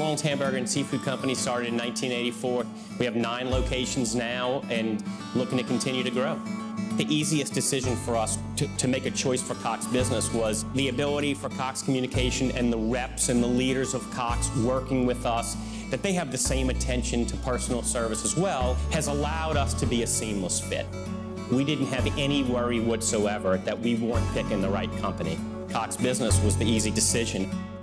Orleans Hamburger and Seafood Company started in 1984. We have 9 locations now and looking to continue to grow. The easiest decision for us to make a choice for Cox Business was the ability for Cox Communication and the reps and the leaders of Cox working with us, that they have the same attention to personal service as well, has allowed us to be a seamless fit. We didn't have any worry whatsoever that we weren't picking the right company. Cox Business was the easy decision.